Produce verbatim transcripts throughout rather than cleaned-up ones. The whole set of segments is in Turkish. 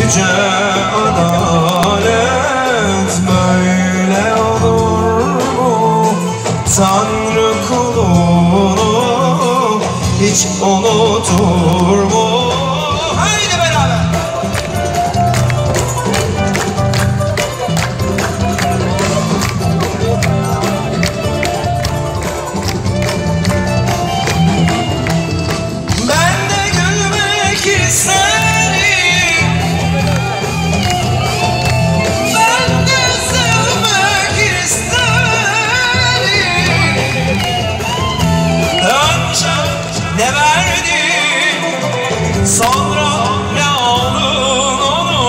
Yüce adalet böyle olur mu? Tanrı kulunu hiç unutur mu? Haydi beraber! Ben de gülmek isterim, ben de sevmek isterim. Önce ne verdin, sonra ne aldın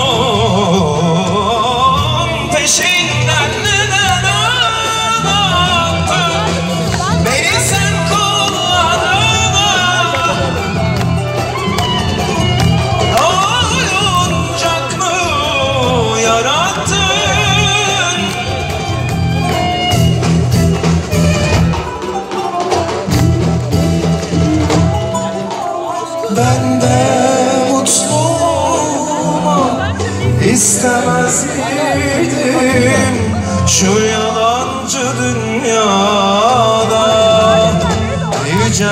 onun peşinden neden ağlattın? Beni sen kullandın, oyuncak mı yarattın? Ben de mutlu olmak istemez miydim şu yalancı dünyada? Yüce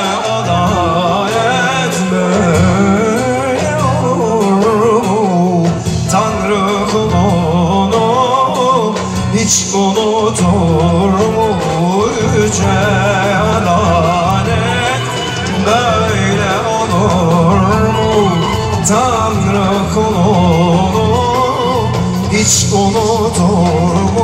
adalet böyle olur mu? Tanrı kulunu hiç unutur mu? Yüce adalet böyle olur mu? Tanrı kulunu hiç unutur mu?